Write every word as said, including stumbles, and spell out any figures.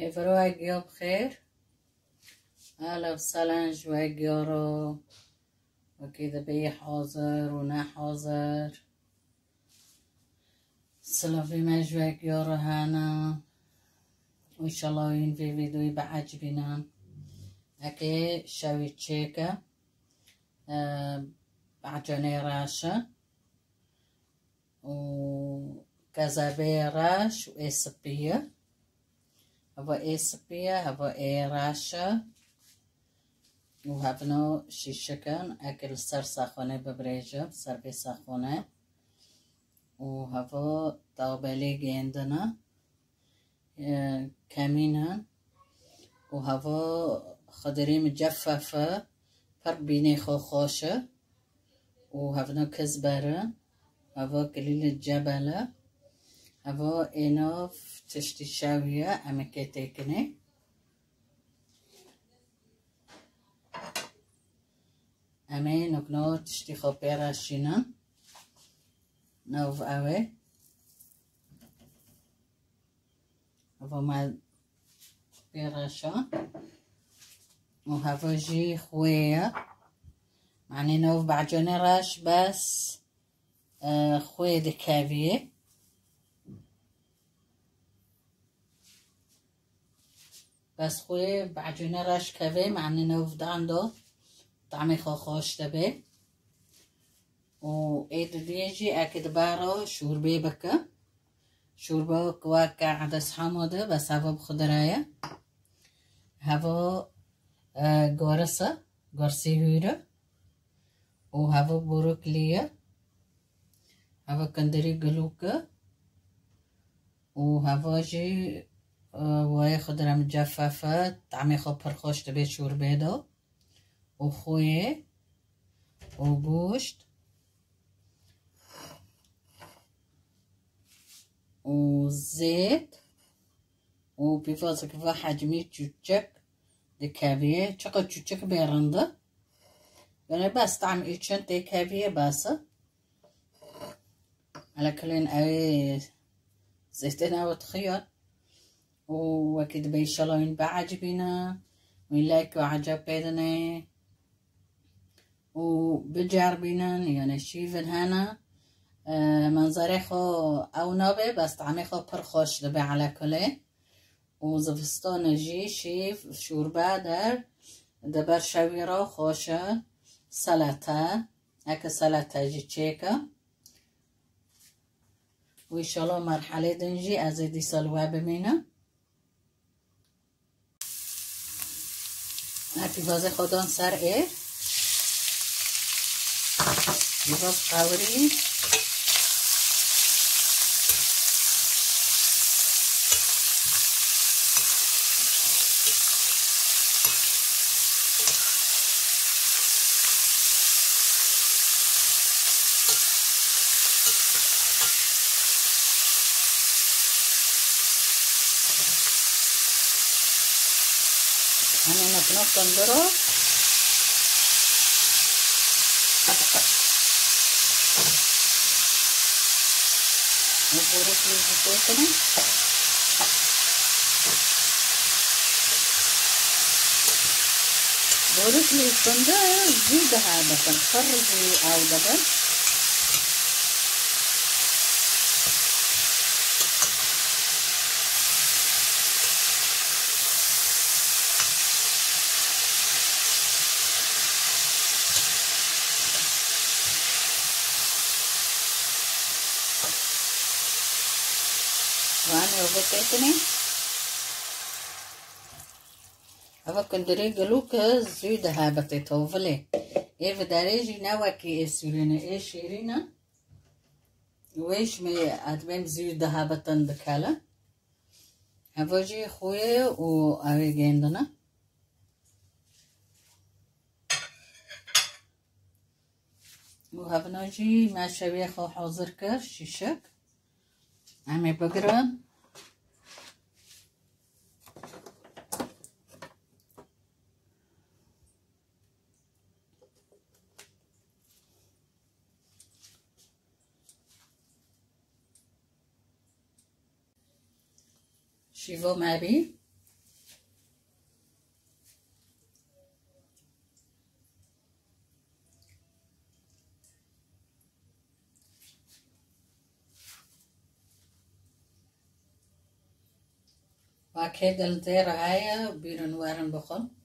هفرو اگیا بخیر. اهلا وسهلا جواگیارو وكذا بي حاضر ونا حاضر. سلافي ما جواگیارو هانا وان شاء الله این في فيديوي بعجبنا. اكي شوي تشيكا أه بعجني راشة وكذا راش وإسبية. هوا إسبية هوا إيه راشة وهبنو شيشكن أكل سر ساخونه ببريجة سر بي ساخونه وهوا طابلي جندنا اه كمينن وهوا خضري مجففة فرق بيني خوخوشة وهبنو كزبرة هوا قليل الجبلة هوا إناف تشتي شاوية أمكي تيكني أمي نكنو تشتي خبيرة شينا نوف أوي هوا ما بيراشا وهوا جي خوية معني نوف بعجوني راش بس آه خوية دكافية بس خوي بعجوني راش كافي معني نوف داندو طعمي خوخوش تبي و ايد ديجي اكد بارو شوربي بكا شوربه كواكا عدس حموده بس هوا بخضرايا هوا آه قرصة قرصي هيرة وهوا بروكلية هوا كندري قلوكا وهوا جي وهي خضرة مجففة طعمي خو برخوش تبي شوربه دو وخويه وبوشت وزيت وبيفاز كفا حجمي تشوتشك دكافيه شقة تشوتشك بيرنده يعني بس طعم إيشان دكافيه بس على كلين أوي زيتنا وتخير وكده بيشالوين بعجبنا ويلايك وعجب بيدنا وبجربنا يعني شيفن هنا آه منظري خو او نابه بس طعمي خو پرخوش دبي على كله وزفستان جي شيف شوربه در دبر شوي را خوشه سلطه اكا سلطه جي تشيكا وإن شاء الله مرحله دنجي ازيدي سلوه بمينه هاتي بازه خودان سر ايه باز قوری همین نکنه کندرو وبورك لي زيتنا بورك لي كندا زيد هذا تنخرجي او دبل وانا وبكيتني هوا كندري قلوك زيد هابتي توفلي ايه في داريجي نواكي اسولينا ايه شيرينا ويش مي ادبين زيد هابتن دكالا هوا جي خويا و اوي جيندنا وهبنا جي ما شوية خو حاضر كر شيشك عمي بقرن شيفو مابي و که دل زیر های بیرون ورن بخون